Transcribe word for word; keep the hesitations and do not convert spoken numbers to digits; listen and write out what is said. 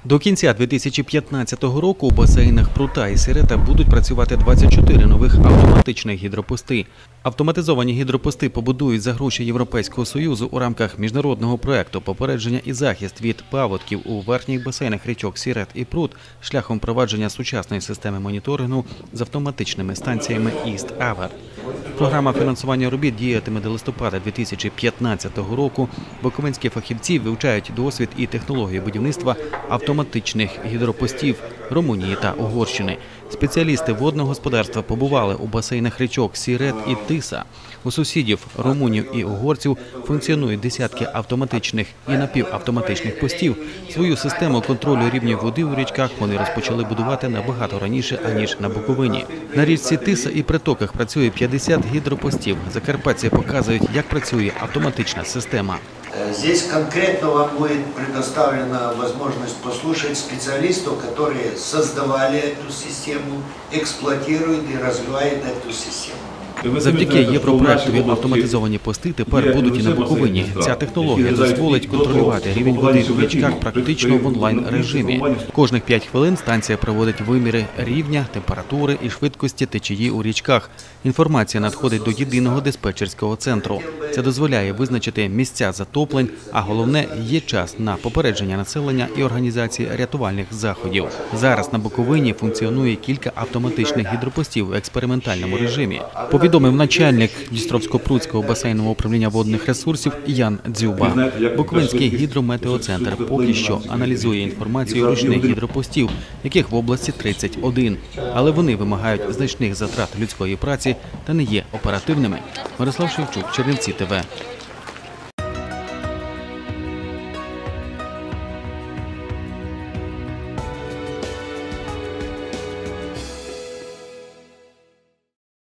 До кінця дві тисячі п'ятнадцятого року у басейнах Прута і Сірета будуть працювати двадцять чотири нових автоматичних гідропости. Автоматизовані гідропости побудують за гроші Європейського Союзу у рамках міжнародного проекту «Попередження і захист від паводків у верхніх басейнах річок Сірет і Прут» шляхом впровадження сучасної системи моніторингу з автоматичними станціями «Іст-Авер». Програма фінансування робіт діятиме до листопада дві тисячі п'ятнадцятого року. Буковинські фахівці вивчають досвід і технологію будівництва автоматичних гідропостів Румунії та Угорщини. Спеціалісти водного господарства побували у басейнах річок Сірет і Тиса. У сусідів румунів і угорців функціонують десятки автоматичних і напівавтоматичних постів. Свою систему контролю рівня води у річках вони розпочали будувати набагато раніше, аніж на Буковині. На річці Тиса і притоках працює п'ятдесят гідропостів. Закарпатці показують, як працює автоматична система. Здесь конкретно вам будет предоставлена возможность послушать специалистов, которые создавали эту систему, эксплуатируют и развивают эту систему. Завдяки європроектові автоматизовані пости тепер будуть і на Буковині. Ця технологія дозволить контролювати рівень води у річках практично в онлайн-режимі. Кожних п'ять хвилин станція проводить виміри рівня, температури і швидкості течії у річках. Інформація надходить до єдиного диспетчерського центру. Це дозволяє визначити місця затоплень, а головне – є час на попередження населення і організації рятувальних заходів. Зараз на Буковині функціонує кілька автоматичних гідропостів в експериментальному режимі. Повідомив начальник Дністровсько-Прутського басейнового управління водних ресурсів Ян Дзюба. Буковинський гідрометеоцентр поки що аналізує інформацію ручних гідропостів, яких в області тридцять один. Але вони вимагають значних затрат людської праці та не є оперативними. Мирослав Шевчук, Чернівці ТВ.